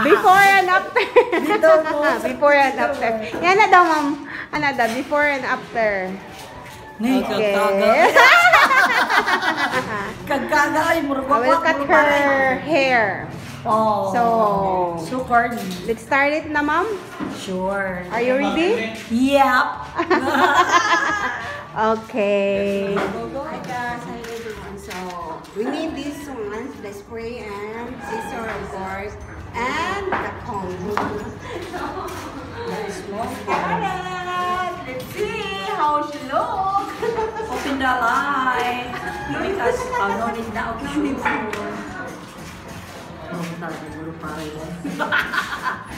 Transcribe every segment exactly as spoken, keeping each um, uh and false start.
Before and after. Bitaw mo. Before and after. Yan na daw, ma'am. Ano daw, before and after. Ni, Okay. kagkaga. Kagkaga ay I murugwak. will cut her hair. Oh. So, So corny. let's start it na, ma'am. Sure. Are you ready? Yep. Okay. Hi guys, hi everyone. So we need this one, the spray and scissor of course, and the comb. Carrot. Let's see how she look. Open the light. Because uh, no need na okay. Oh, talaga gulo pa rin.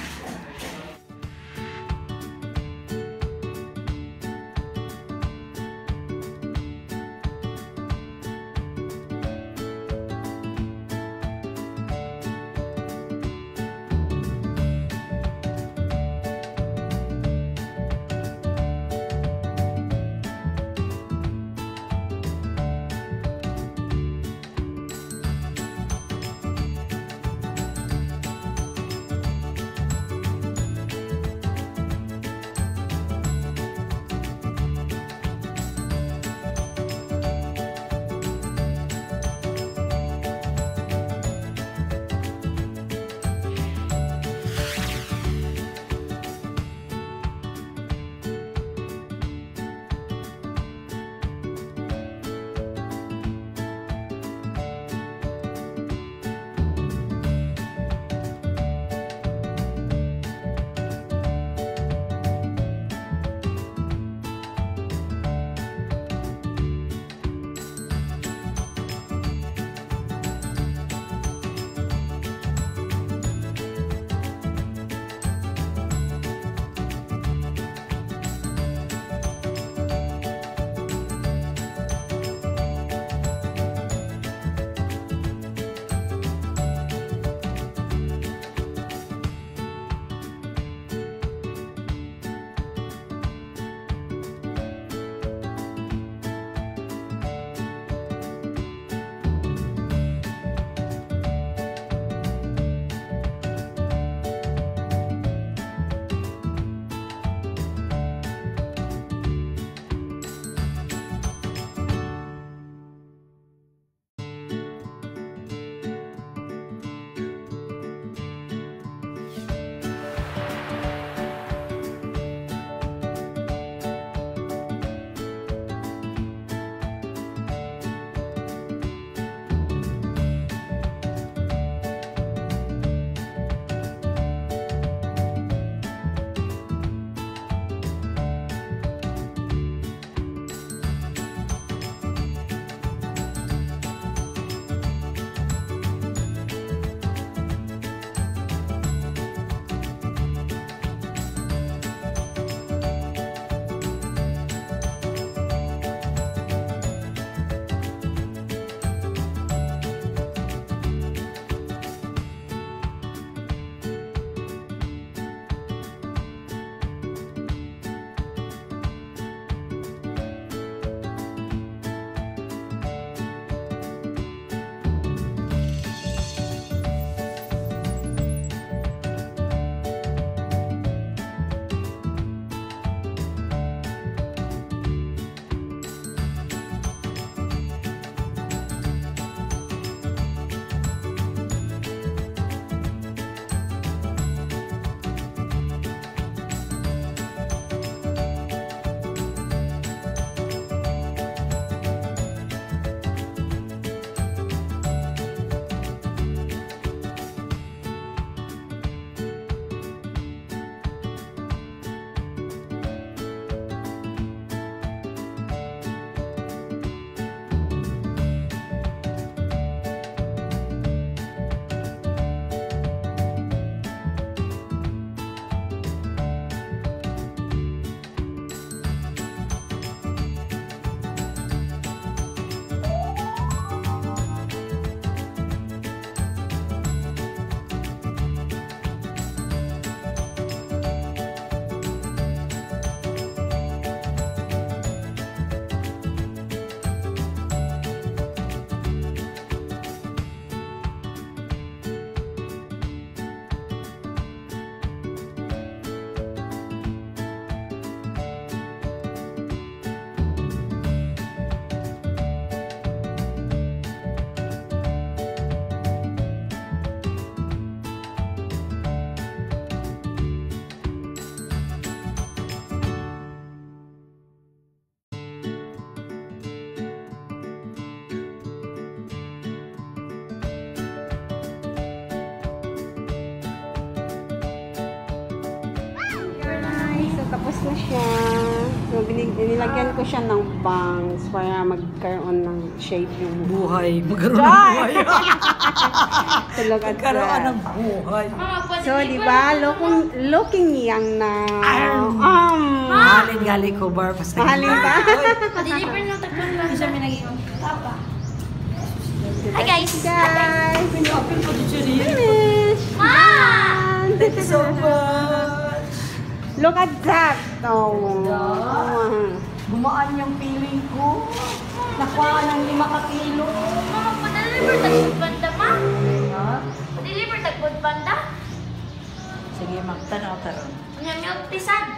na siya. So, binig, nilagyan ko siya ng bangs para magkaroon ng shape yung Buhay. Magkaroon ng Char! buhay. tulog at Magkaroon that. ng buhay. Mama, So, di ba, looking, looking young na. Arm. Um, Mahalin gali ko bar. Mahalin ba? Pa-deliver ng tagpon lang. Isa may naging tapa. Hi guys! guys, Pinapin ko dito siya finish. Ma! Done. Thank you so much. Look at that. Oh. Oh. Gumaan yung feeling ko. Nakuha ng lima ka kilo. Mama, pa-deliver tagpon banda, ma? Ha? Pa-deliver tagpon banda? Sige, magtanaw-tanaw. Nyam yung tisad.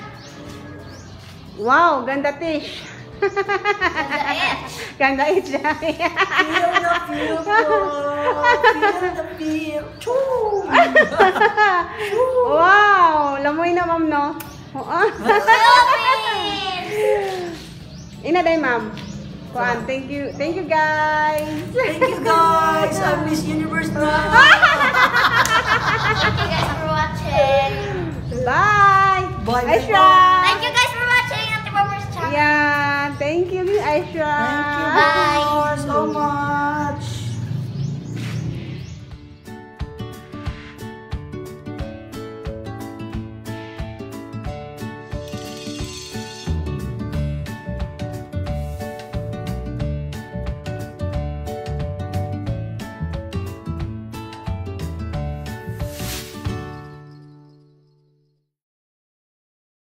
Wow, ganda tish. Ganda eh. Ganda itch. Feel the feel ko. Feel the feel. Choo! Wow, lamoy na ma'am no. Oo. Ina day ma'am. Kuan, thank you. Thank you guys. Thank you guys. I Miss Universe na. Thank you guys for watching. Bye. Bye, Bye, bye.